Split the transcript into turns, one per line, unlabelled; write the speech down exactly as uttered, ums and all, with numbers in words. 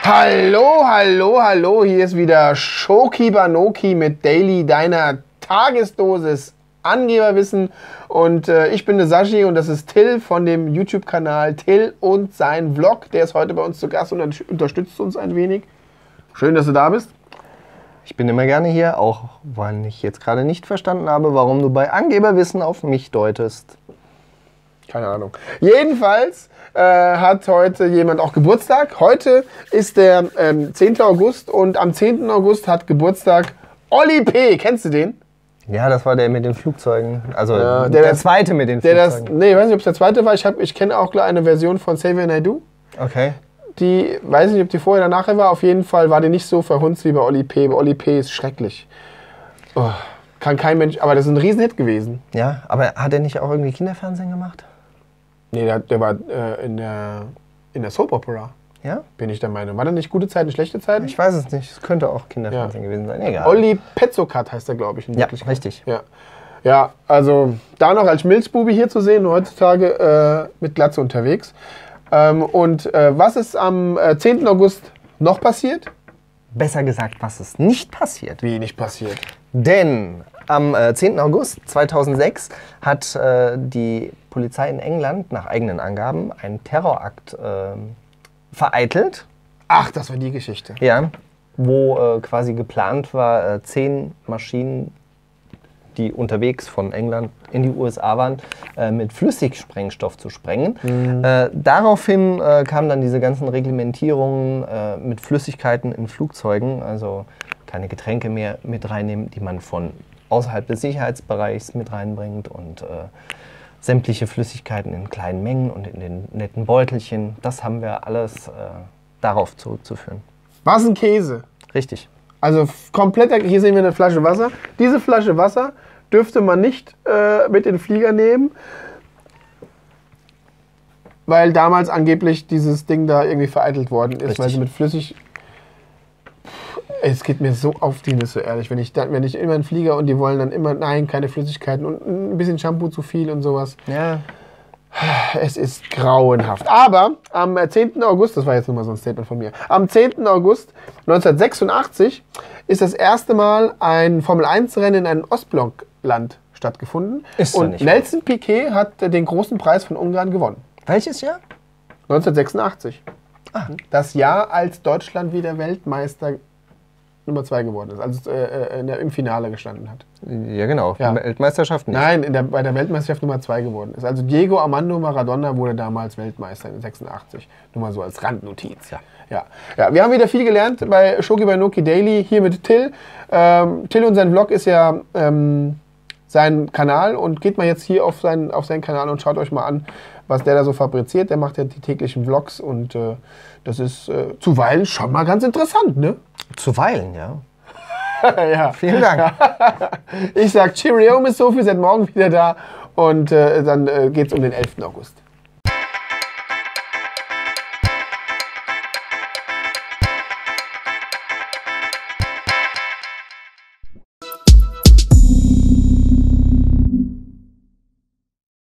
Hallo, hallo, hallo, hier ist wieder Shoki Banoki mit Daily, deiner Tagesdosis Angeberwissen. Und äh, ich bin der Sashi und das ist Till von dem YouTube-Kanal Till und sein Vlog. Der ist heute bei uns zu Gast und unterstützt uns ein wenig. Schön, dass du da bist.
Ich bin immer gerne hier, auch weil ich jetzt gerade nicht verstanden habe, warum du bei Angeberwissen auf mich deutest.
Keine Ahnung. Jedenfalls äh, hat heute jemand auch Geburtstag. Heute ist der ähm, zehnte August und am zehnten August hat Geburtstag Oli P. Kennst du den?
Ja, das war der mit den Flugzeugen. Also
Ja,
der,
der das,
zweite mit den
der
Flugzeugen.
Das, nee, ich weiß nicht, ob es der zweite war. Ich, hab, ich kenne auch eine Version von Xavier Naidoo.
Okay.
Die, weiß nicht, ob die vorher oder nachher war. Auf jeden Fall war die nicht so verhunzt wie bei Oli P. Bei Oli P. ist schrecklich. Oh, kann kein Mensch, aber das ist ein Riesenhit gewesen.
Ja, aber hat er nicht auch irgendwie Kinderfernsehen gemacht?
Nee, der, der war äh, in der, in der Soap Opera.
Ja?
Bin ich der Meinung. War das nicht gute Zeiten, schlechte Zeiten?
Ich weiß es nicht. Es könnte auch Kinderfernsehen ja. gewesen sein. Egal.
Olli Petzokat heißt er, glaube ich. In
ja, richtig.
Ja. Ja, also da noch als Milzbubi hier zu sehen, heutzutage äh, mit Glatze unterwegs. Ähm, und äh, was ist am äh, zehnten August noch passiert?
Besser gesagt, was ist nicht passiert.
Wie nicht passiert?
Denn am äh, zehnten August zweitausendsechs hat äh, die Polizei in England nach eigenen Angaben einen Terrorakt äh, vereitelt.
Ach, das war die Geschichte.
Ja, wo äh, quasi geplant war, äh, zehn Maschinen, die unterwegs von England in die U S A waren, äh, mit Flüssigsprengstoff zu sprengen. Mhm. Äh, daraufhin äh, kamen dann diese ganzen Reglementierungen äh, mit Flüssigkeiten in Flugzeugen, also keine Getränke mehr mit reinnehmen, die man von außerhalb des Sicherheitsbereichs mit reinbringt und äh, sämtliche Flüssigkeiten in kleinen Mengen und in den netten Beutelchen. Das haben wir alles äh, darauf zurückzuführen.
Was ein Käse.
Richtig.
Also komplett, hier sehen wir eine Flasche Wasser. Diese Flasche Wasser dürfte man nicht äh, mit in den Flieger nehmen, weil damals angeblich dieses Ding da irgendwie vereitelt worden ist,
Richtig.
weil sie mit flüssig... Es geht mir so auf die Nüsse, ehrlich. Wenn ich, wenn ich immer einen Flieger und die wollen dann immer, nein, keine Flüssigkeiten und ein bisschen Shampoo zu viel und sowas.
Ja.
Es ist grauenhaft. Aber am zehnten August, das war jetzt nur mal so ein Statement von mir, am zehnten August neunzehnhundertsechsundachtzig ist das erste Mal ein Formel eins Rennen in einem Ostblockland stattgefunden.
Ist
und
nicht
Nelson Piquet hat den großen Preis von Ungarn gewonnen.
Welches Jahr?
neunzehnhundertsechsundachtzig.
Ah.
Das Jahr, als Deutschland wieder Weltmeister Nummer zwei geworden ist, also äh, in der, im Finale gestanden hat.
Ja, genau.
Ja.
Weltmeisterschaft nicht.
Nein, in der, bei der Weltmeisterschaft Nummer zwei geworden ist. Also Diego Armando Maradona wurde damals Weltmeister in sechsundachtzig. Nur mal so als Randnotiz.
Ja.
Ja. Ja, wir haben wieder viel gelernt bei Shoki Banoki Daily, hier mit Till. Ähm, Till und sein Vlog ist ja ähm, sein Kanal und geht mal jetzt hier auf seinen, auf seinen Kanal und schaut euch mal an, was der da so fabriziert. Der macht ja die täglichen Vlogs und äh, das ist äh, zuweilen schon mal ganz interessant, ne?
Zuweilen, ja.
Ja.
Vielen Dank.
Ich sag Cheerio, Miss Sophie, seid morgen wieder da und äh, dann äh, geht's um den elften August.